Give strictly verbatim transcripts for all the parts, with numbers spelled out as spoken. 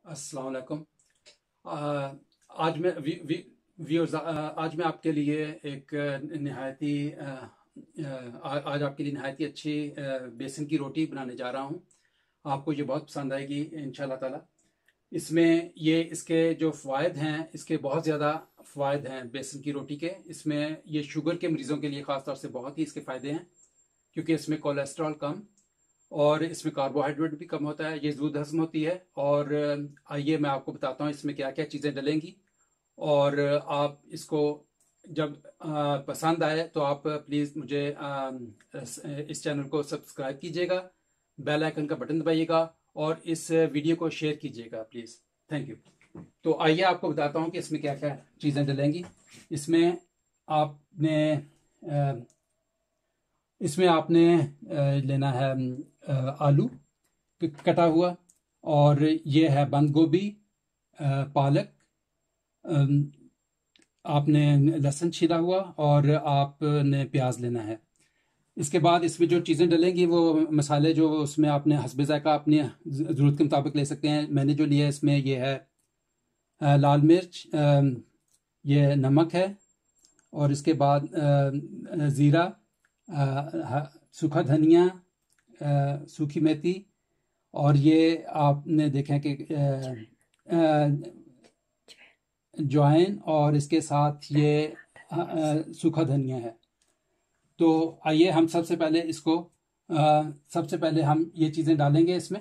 अस्सलाम वालेकुम। आ, आज मैं वी, वी, व्यूअर्स आज मैं आपके लिए एक नहायती आ, आ, आज आपके लिए नहायती अच्छी आ, बेसन की रोटी बनाने जा रहा हूँ। आपको ये बहुत पसंद आएगी इंशाल्लाह ताला। इसमें ये इसके जो फ़वाद हैं, इसके बहुत ज़्यादा फ़वाद हैं बेसन की रोटी के। इसमें ये शुगर के मरीज़ों के लिए ख़ास तौर से बहुत ही इसके फ़ायदे हैं, क्योंकि इसमें कोलेस्ट्रॉल कम और इसमें कार्बोहाइड्रेट भी कम होता है। ये जल्द हजम होती है। और अ, आइए मैं आपको बताता हूँ इसमें क्या क्या चीज़ें डलेंगी। और अ, आप इसको जब अ, पसंद आए तो आप प्लीज़ मुझे अ, इस इस चैनल को सब्सक्राइब कीजिएगा, बेल आइकन का बटन दबाइएगा और इस वीडियो को शेयर कीजिएगा प्लीज़। Thank you. तो आइए आपको बताता हूँ कि इसमें क्या क्या चीज़ें डलेंगी। इसमें आपने अ, इसमें आपने अ, लेना है अ, आलू कटा हुआ, और ये है बंद गोभी, अ, पालक, अम, आपने लहसुन छिला हुआ, और आपने प्याज लेना है। इसके बाद इसमें जो चीज़ें डलेंगी वो मसाले जो उसमें आपने हस्बे ज़ायक़ा अपनी ज़रूरत के मुताबिक ले सकते हैं। मैंने जो लिया है इसमें ये है अ, लाल मिर्च, अम, ये नमक है, और इसके बाद अ, ज़ीरा, अ, ह- सूखा धनिया, अ, सूखी मेथी, और ये आपने देखा कि अ, अ, ज्वाइन, और इसके साथ ये अ, अ, सूखा धनिया है। तो आइए हम सबसे पहले इसको अ, सबसे पहले हम ये चीज़ें डालेंगे इसमें।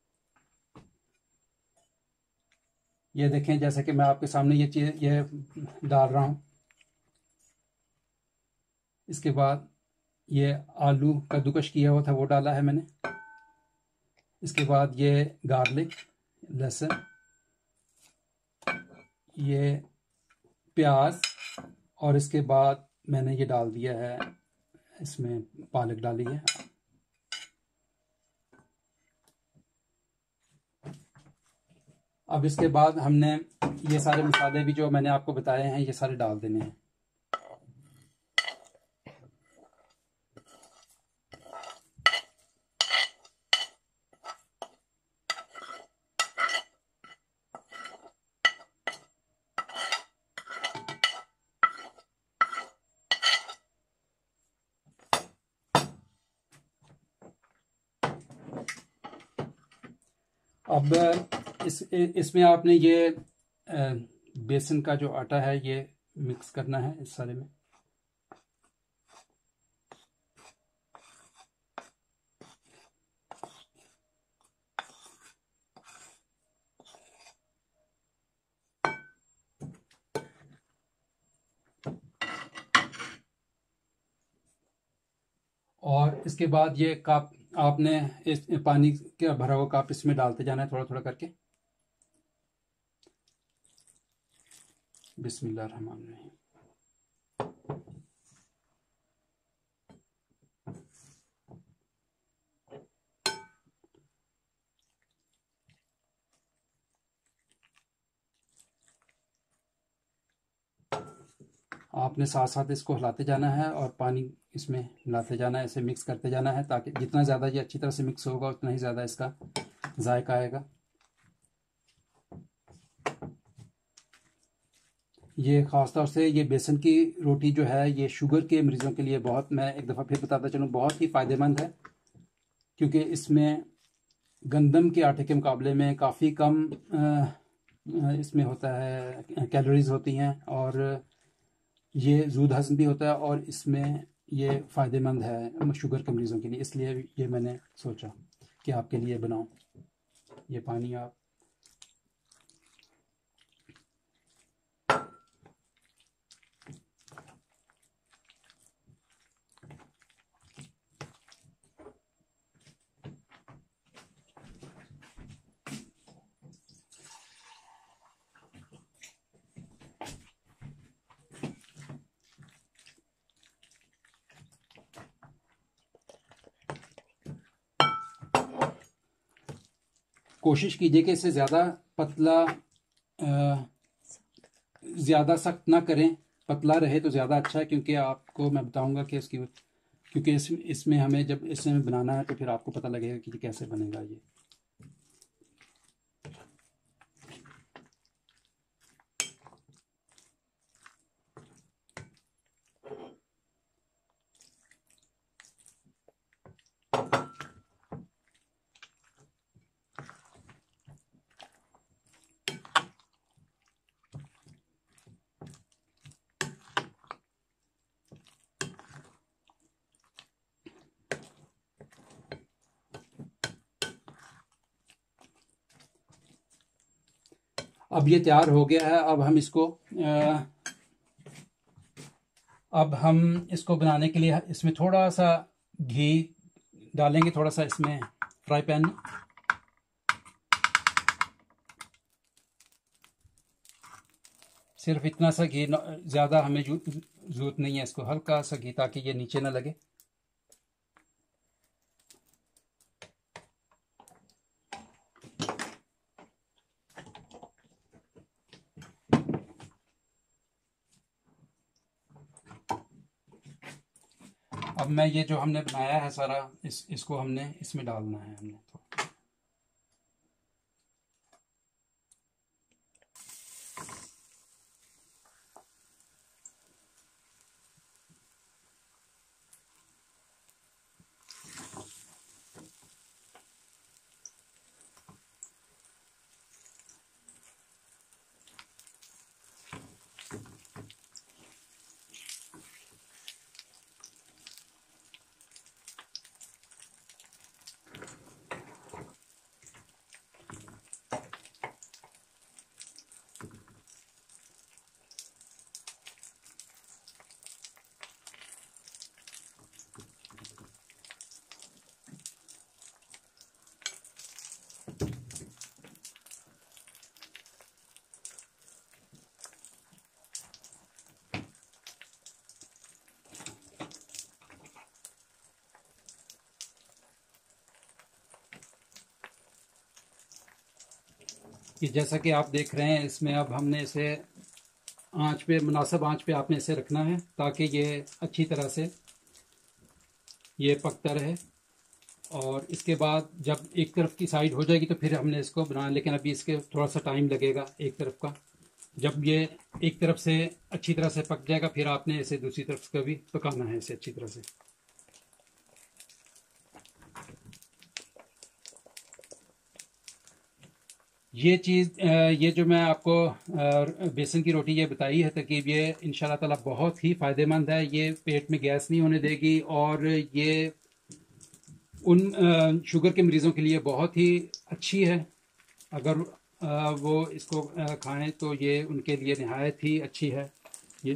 ये देखें, जैसे कि मैं आपके सामने ये चीज़ ये डाल रहा हूँ। इसके बाद ये आलू कद्दूकश किया हुआ था वो डाला है मैंने। इसके बाद ये गार्लिक, लहसुन, ये प्याज, और इसके बाद मैंने ये डाल दिया है, इसमें पालक डाली है। अब इसके बाद हमने ये सारे मसाले भी जो मैंने आपको बताए हैं ये सारे डाल देने हैं। अब इस इसमें आपने ये अ, बेसन का जो आटा है ये मिक्स करना है इस सारे में। और इसके बाद ये कप आपने इस पानी का भरा हुआ कप इसमें डालते जाना है थोड़ा थोड़ा करके। बिस्मिल्लाह रहमान रहीम। आपने साथ साथ इसको हिलाते जाना है और पानी इसमें मिलाते जाना है, ऐसे मिक्स करते जाना है, ताकि जितना ज़्यादा ये अच्छी तरह से मिक्स होगा उतना ही ज़्यादा इसका जायका आएगा। ये ख़ास तौर से ये बेसन की रोटी जो है ये शुगर के मरीज़ों के लिए बहुत, मैं एक दफ़ा फिर बताता चलूँ, बहुत ही फ़ायदेमंद है, क्योंकि इसमें गंदम के आटे के मुकाबले में काफ़ी कम अ, इसमें होता है, कैलोरीज होती हैं, और ये जूद हज़म भी होता है, और इसमें ये फ़ायदेमंद है शुगर के मरीज़ों के लिए। इसलिए ये मैंने सोचा कि आपके लिए बनाऊं। ये पानी आप कोशिश कीजिए कि इससे ज़्यादा पतला, ज़्यादा सख्त ना करें, पतला रहे तो ज़्यादा अच्छा है, क्योंकि आपको मैं बताऊंगा कि इसकी, क्योंकि इस इसमें हमें जब इसमें बनाना है तो फिर आपको पता लगेगा कि कैसे बनेगा ये। अब ये तैयार हो गया है। अब हम इसको अ, अब हम इसको बनाने के लिए इसमें थोड़ा सा घी डालेंगे, थोड़ा सा इसमें फ्राई पैन में। सिर्फ इतना सा घी, ज़्यादा हमें ज़रूरत नहीं है इसको, हल्का सा घी, ताकि ये नीचे ना लगे। अब मैं ये जो हमने बनाया है सारा, इस इसको हमने इसमें डालना है हमने तो। कि जैसा कि आप देख रहे हैं, इसमें अब हमने इसे आंच पे, मुनासिब आंच पे आपने इसे रखना है, ताकि ये अच्छी तरह से ये पकता रहे। और इसके बाद जब एक तरफ की साइड हो जाएगी तो फिर हमने इसको बनाना, लेकिन अभी इसके थोड़ा सा टाइम लगेगा एक तरफ का। जब ये एक तरफ से अच्छी तरह से पक जाएगा, फिर आपने इसे दूसरी तरफ का भी पकाना है इसे अच्छी तरह से। ये चीज़, ये जो मैं आपको बेसन की रोटी ये बताई है तरकीब, ये इंशाल्लाह ताला बहुत ही फ़ायदेमंद है। ये पेट में गैस नहीं होने देगी, और ये उन शुगर के मरीज़ों के लिए बहुत ही अच्छी है। अगर वो इसको खाएं तो ये उनके लिए नहायत ही अच्छी है ये।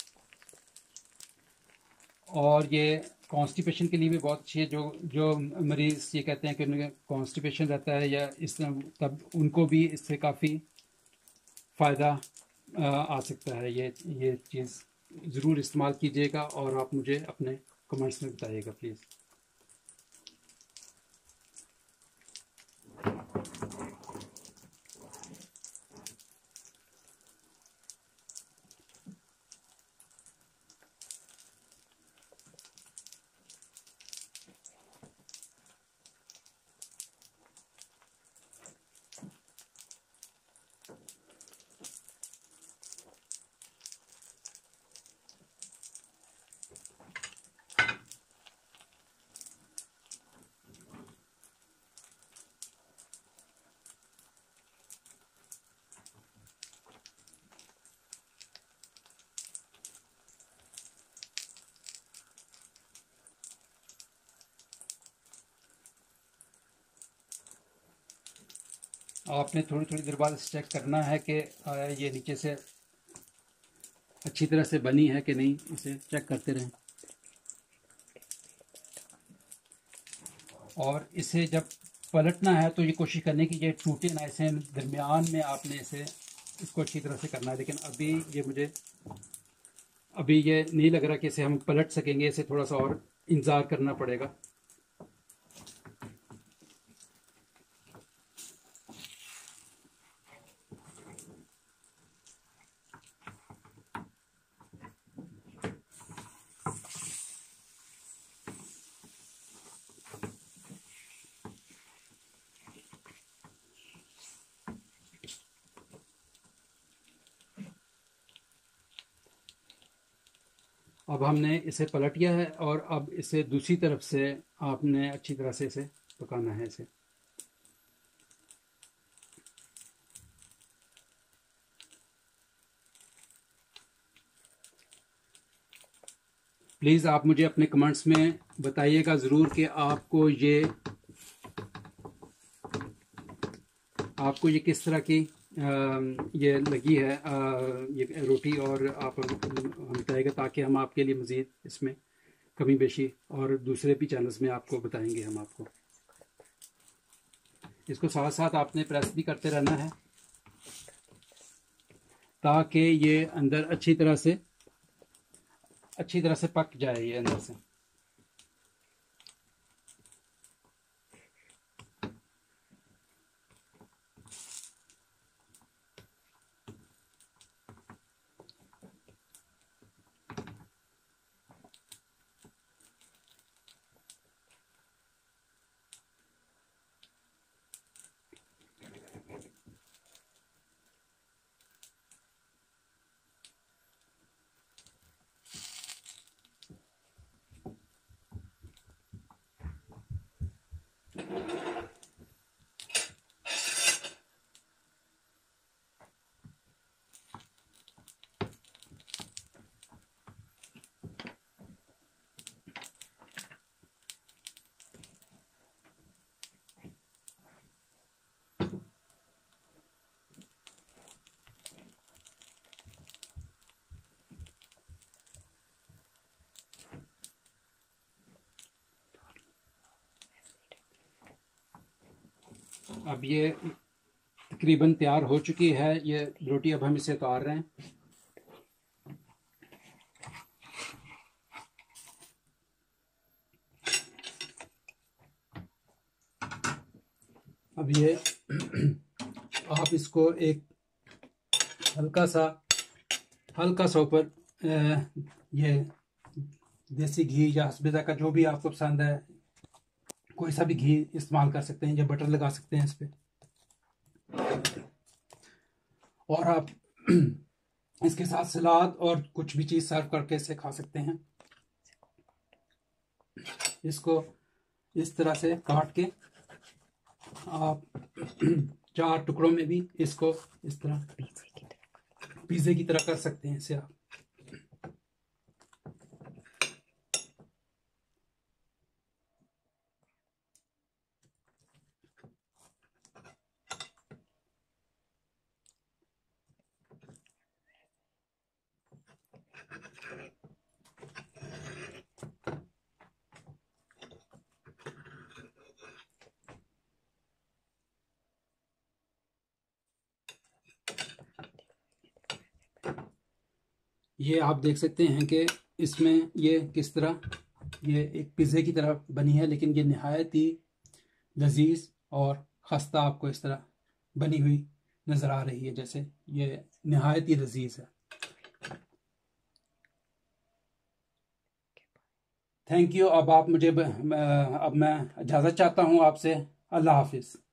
और ये कॉन्स्टिपेशन के लिए भी बहुत अच्छी है। जो जो मरीज़ ये कहते हैं कि उन्हें कॉन्स्टिपेशन रहता है या इस, तब उनको भी इससे काफ़ी फ़ायदा आ सकता है। ये ये चीज़ ज़रूर इस्तेमाल कीजिएगा, और आप मुझे अपने कमेंट्स में बताइएगा प्लीज़। आपने थोड़ी थोड़ी देर बाद इसे चेक करना है कि ये नीचे से अच्छी तरह से बनी है कि नहीं, इसे चेक करते रहें। और इसे जब पलटना है तो ये कोशिश करने की ये टूटे ना, इसे दरमियान में आपने इसे इसको अच्छी तरह से करना है। लेकिन अभी ये मुझे अभी ये नहीं लग रहा कि इसे हम पलट सकेंगे, इसे थोड़ा सा और इंतज़ार करना पड़ेगा। अब हमने इसे पलट लिया है, और अब इसे दूसरी तरफ से आपने अच्छी तरह से इसे पकाना है इसे। प्लीज़ आप मुझे अपने कमेंट्स में बताइएगा ज़रूर कि आपको ये आपको ये किस तरह की ये लगी है आ, ये रोटी, और आप हम बताएगा ताकि हम आपके लिए मज़ीद इसमें कमी बेशी और दूसरे भी चैनल्स में आपको बताएंगे हम आपको। इसको साथ साथ आपने प्रेस भी करते रहना है ताकि ये अंदर अच्छी तरह से अच्छी तरह से पक जाए ये अंदर से। अब ये तकरीबन तैयार हो चुकी है ये रोटी। अब हम इसे उतार रहे हैं। अब ये आप इसको एक हल्का सा हल्का सा ऊपर ये देसी घी या हस्बे का जो भी आपको पसंद है, कोई सा भी घी इस्तेमाल कर सकते हैं या बटर लगा सकते हैं इस पे। और आप इसके साथ सलाद और कुछ भी चीज़ सर्व करके इसे खा सकते हैं। इसको इस तरह से काट के आप चार टुकड़ों में भी इसको इस तरह पिज़्ज़े की तरह कर सकते हैं इसे आप। ये आप देख सकते हैं कि इसमें ये किस तरह ये एक पिज़्ज़े की तरह बनी है, लेकिन ये नहायत ही लजीज और खस्ता आपको इस तरह बनी हुई नज़र आ रही है, जैसे ये नहायत ही लजीज है। Thank you. अब आप मुझे अब मैं इजाज़त चाहता हूँ आपसे। अल्लाह हाफिज़।